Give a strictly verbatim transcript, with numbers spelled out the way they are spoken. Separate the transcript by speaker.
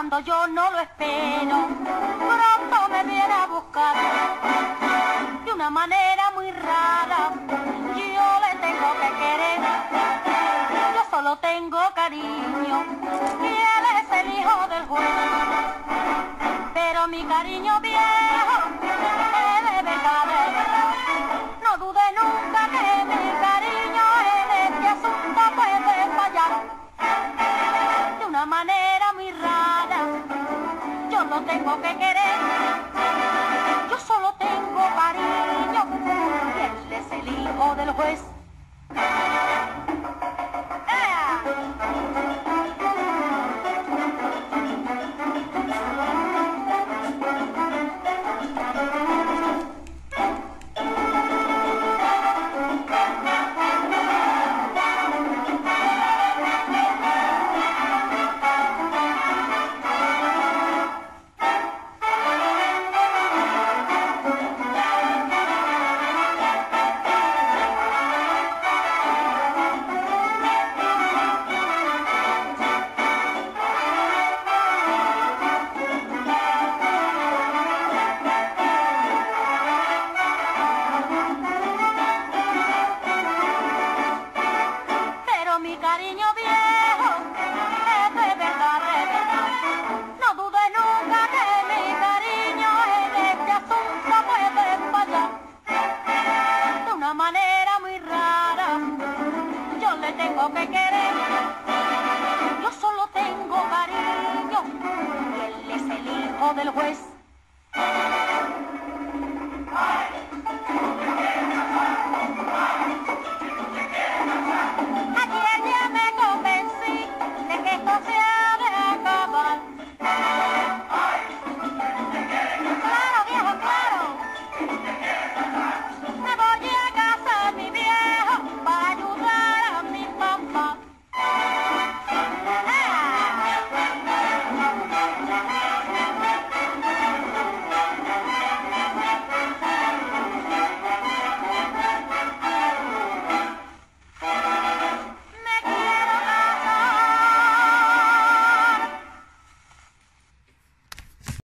Speaker 1: cuando yo no lo espero, pronto me viene a buscar de una manera muy rara. Yo le tengo que querer, yo solo tengo cariño y él es el hijo del juez. Pero mi cariño viejo es de verdad, de verdad. No dude nunca que mi cariño en este asunto puede fallar de una manera muy rara. Yo lo tengo que querer, yo solo tengo cariño y él es el hijo del juez. Mi cariño viejo es de verdad, de verdad. No dude nunca que mi cariño en este asunto puede fallar de una manera muy rara. Yo le tengo que querer, yo solo tengo cariño y él es el hijo del juez.